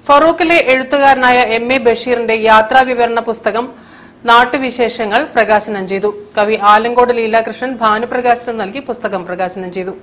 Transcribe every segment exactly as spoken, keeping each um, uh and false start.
ഫറൂഖിലെ എഴുത്തുകാരനായ M A ബഷീറിന്റെ യാത്രാവിവരണ പുസ്തകം നാട്ടുവിശേഷങ്ങൾ പ്രകാശനം ചെയ്തു. കവി ആലങ്കോട് ലീലാകൃഷ്ണൻ ഭാനുപ്രകാശനം നൽകി പുസ്തകം പ്രകാശനം ചെയ്തു.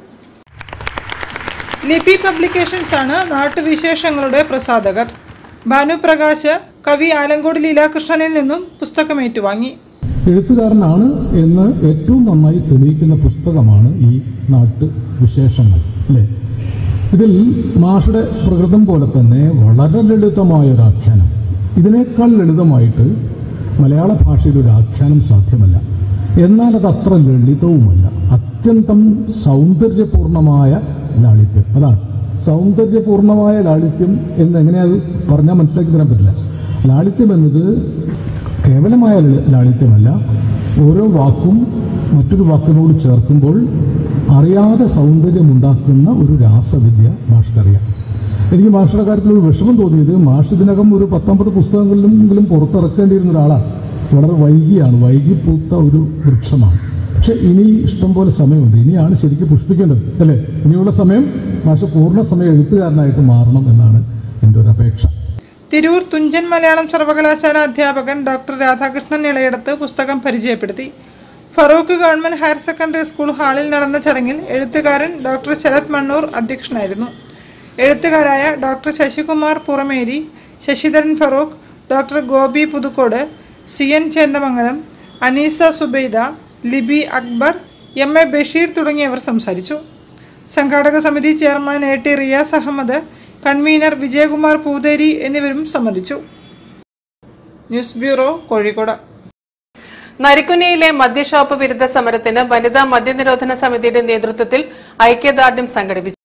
ലിപി പബ്ലിക്കേഷൻസ് ആണ് നാട്ടുവിശേഷങ്ങളുടെ പ്രസാധകർ. ഭാനുപ്രകാശ് കവി ആലങ്കോട് ലീലാകൃഷ്ണനിൽ നിന്നും പുസ്തകം ഏറ്റുവാങ്ങി. എഴുത്തുകാരനാണ് എന്ന് ഏറ്റവും നന്നായി തെളിയിക്കുന്ന പുസ്തകമാണ് ഈ നാട്ടുവിശേഷങ്ങൾ അല്ലേ. ഇതിൽ മാഷുടെ പ്രകൃതം പോലെ തന്നെ വളരെ ലളിതമായ ഒരു ആഖ്യാനം, ഇതിനേക്കാൾ ലളിതമായിട്ട് മലയാള ഭാഷയിൽ ഒരു ആഖ്യാനം സാധ്യമല്ല. എന്നാൽ അത് അത്ര ലളിതവുമല്ല, അത്യന്തം സൗന്ദര്യപൂർണമായ ലാളിത്യം. അതാണ് സൗന്ദര്യപൂർണമായ ലാളിത്യം എന്ന് എങ്ങനെയത് പറഞ്ഞാൽ മനസ്സിലാക്കി തരാൻ പറ്റില്ല. ലാളിത്യം എന്നത് കേവലമായ ലാളിത്യമല്ല, ഓരോ വാക്കും മറ്റൊരു വാക്കിനോട് ചേർക്കുമ്പോൾ അറിയാതെ സൗന്ദര്യമുണ്ടാക്കുന്ന ഒരു രാസവിദ്യ മാഷ്ക്കറിയാം. എനിക്ക് മാഷയുടെ കാര്യത്തിൽ ഒരു വിഷമം തോന്നിയത്, മാഷ് ഇതിനകം ഒരു പത്തൊമ്പത് പുസ്തകങ്ങളിലെങ്കിലും പുറത്തിറക്കേണ്ടിയിരുന്ന ഒരാളാണ്. വളരെ വൈകിയാണ്, വൈകി പൂത്ത ഒരു വൃക്ഷമാണ്. പക്ഷെ ഇനി ഇഷ്ടം പോലെ സമയമുണ്ട്, ഇനിയാണ് ശരിക്കും പുഷ്പിക്കേണ്ടത് അല്ലേ. ഇനിയുള്ള സമയം മാഷ് പൂർണ്ണ സമയം എഴുത്തുകാരനായിട്ട് മാറണം എന്നാണ് എൻ്റെ ഒരു അപേക്ഷ. തിരൂർ തുഞ്ചൻ മലയാളം സർവകലാശാല അധ്യാപകൻ ഡോക്ടർ രാധാകൃഷ്ണൻ ഇളയടത്ത് പുസ്തകം പരിചയപ്പെടുത്തി. Farook government higher secondary school ഹാളിൽ നടന്ന ചടങ്ങിൽ എഴുത്തുകാരൻ ഡോക്ടർ ശരത് മണ്ണൂർ അധ്യക്ഷനായിരുന്നു. എഴുത്തുകാരായ doctor Sasikumar Puramery, Sasidharan Farook, doctor Gopi Puthukkode, C N Chendamangalam, Aneesa Zubaida, Libi Akbar, M A Basheer തുടങ്ങിയവർ സംസാരിച്ചു. സംഘാടക സമിതി chairman A T Riyas Ahmed, convener Vijayakumar Poothery എന്നിവരും സംബന്ധിച്ചു. News bureau, Kozhikode. നരിക്കുനിയിലെ മദ്യഷോപ്പ് വിരുദ്ധ സമരത്തിന് വനിതാ മദ്യനിരോധന സമിതിയുടെ നേതൃത്വത്തിൽ ഐക്യദാർഢ്യം സംഘടിപ്പിച്ചു.